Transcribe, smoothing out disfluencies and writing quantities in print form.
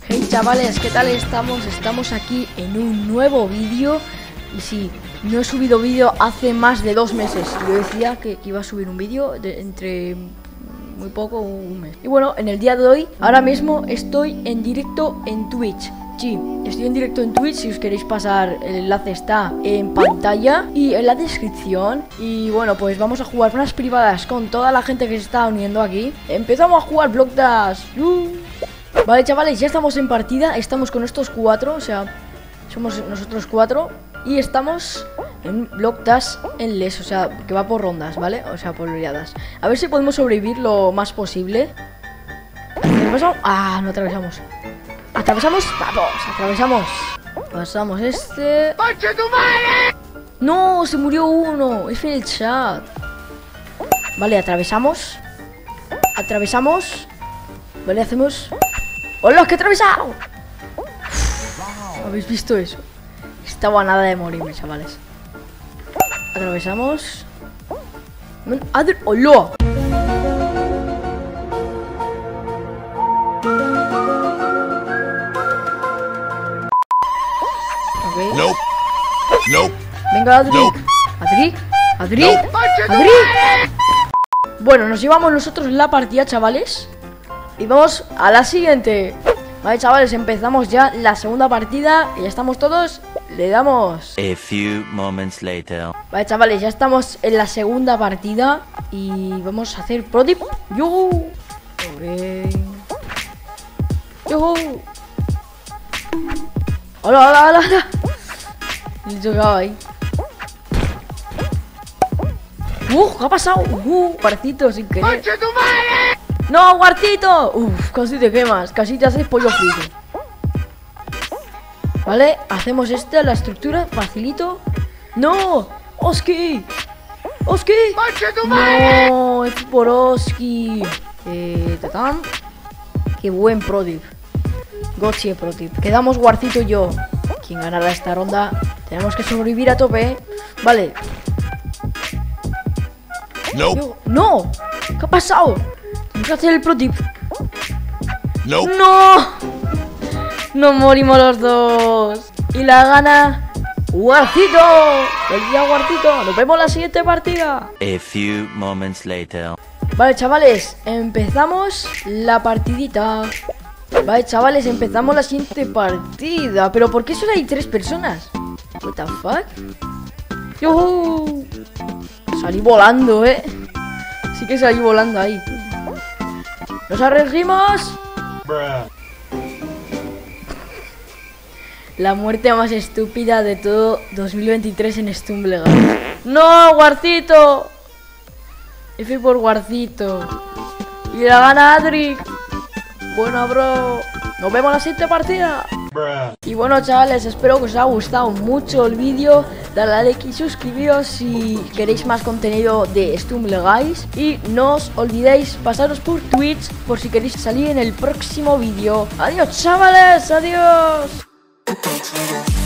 Hey chavales, ¿qué tal estamos? Estamos aquí en un nuevo vídeo. Y sí, no he subido vídeo hace más de 2 meses. Yo decía que iba a subir un vídeo entre muy poco, un mes. Y bueno, en el día de hoy, ahora mismo estoy en directo en Twitch. Sí, estoy en directo en Twitch. Si os queréis pasar, el enlace está en pantalla y en la descripción. Y bueno, pues vamos a jugar unas privadas con toda la gente que se está uniendo aquí. Empezamos a jugar Block Dash. Vale chavales, ya estamos en partida. Estamos con estos 4, o sea, somos nosotros 4. Y estamos en Block Dash en Les, o sea, que va por rondas, ¿vale? O sea, por oleadas. A ver si podemos sobrevivir lo más posible. ¿Atravesamos? Ah, no atravesamos. ¿Atravesamos? Vamos, atravesamos. Pasamos este. No, se murió uno. Es en el chat. Vale, atravesamos. Atravesamos. Vale, hacemos. ¡Hola, que he atravesado! ¿Habéis visto eso? Estaba a nada de morirme, chavales. Atravesamos. ¡Hola! Okay. Nope. Nope. Venga, Adri. Nope. Adri. Adri. Nope. Adri. Bueno, nos llevamos nosotros la partida, chavales. Y vamos a la siguiente. Vale, chavales, empezamos ya la segunda partida. Y ya estamos todos. Le damos. A few moments later. Vale, chavales, ya estamos en la segunda partida. Y vamos a hacer Pro Tip. ¡Yuhu! Ok. ¡Yuhu! ¡Hola, hola, hola, hola! Me he chocado ahí. ¿Qué ha pasado? Guarcito sin querer. ¡No, Guarcito! Casi te quemas, casi te haces pollo frito. Vale, hacemos la estructura, facilito. ¡No! ¡Oski! ¡Oski! ¡No! Es por Oski. Tatam. ¡Qué buen Pro Tip! Gotchi Pro Tip. Quedamos Guarcito y yo. ¿Quién ganará esta ronda? Tenemos que sobrevivir a tope. Vale. Nope. ¡No! ¿Qué ha pasado? Tengo que hacer el Pro Tip. Nope. ¡No! Nos morimos los dos. Y la gana Guarcito. ¡El día Guarcito! Nos vemos en la siguiente partida. A few moments later. Vale, chavales, empezamos la partidita. Vale, chavales, empezamos la siguiente partida. ¿Pero por qué solo hay 3 personas? What the fuck? ¡Yuhu! Salí volando, Sí que salí volando ahí. ¡Nos arriesgamos! La muerte más estúpida de todo 2023 en Stumbleguys. ¡No, Guarcito! F por Guarcito. Y la gana Adri. Bueno, bro. Nos vemos en la siguiente partida. Y bueno, chavales, espero que os haya gustado mucho el vídeo. Dale a like y suscribiros si queréis más contenido de Stumbleguys. Y no os olvidéis pasaros por Twitch por si queréis salir en el próximo vídeo. Adiós, chavales. Adiós.